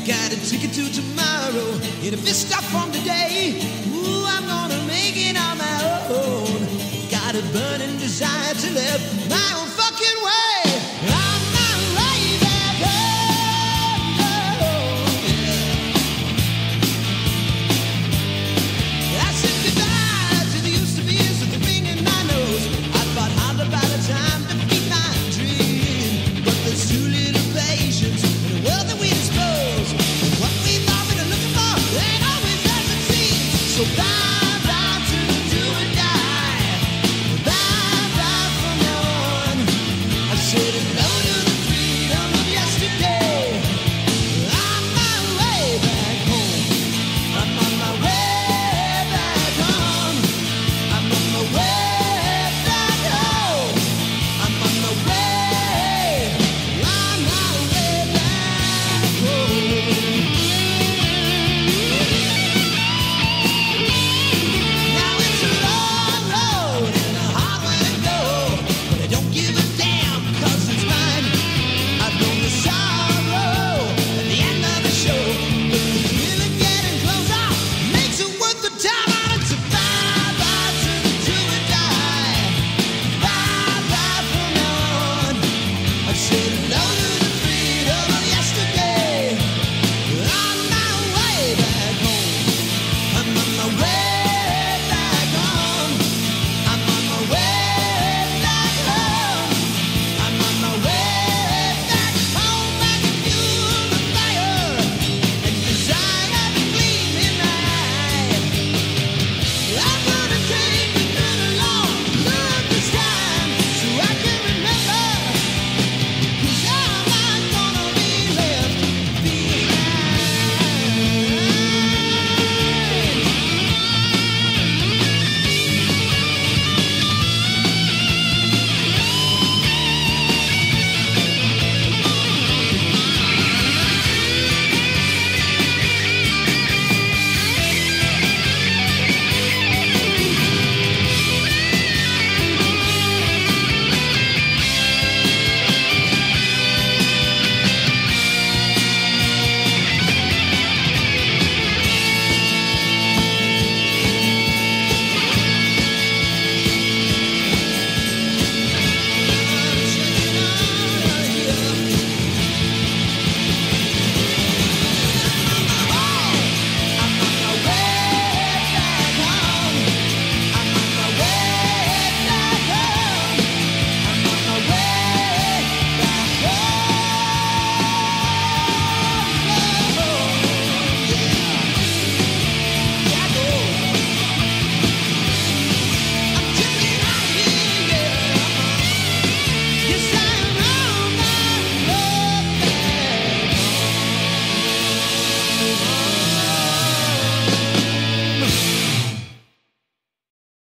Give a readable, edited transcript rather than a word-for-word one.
Got a ticket to tomorrow, in a fist off from today. Ooh, I'm gonna make it on my own. Got a burning desire to live my own fucking way. I'm not right back home. I said goodbye to the used to be with the ring in my nose. I thought harder by the time to feed my dream, but there's too little patience in the world that we dispose. And what we thought we were looking for ain't always as it seems. So bye.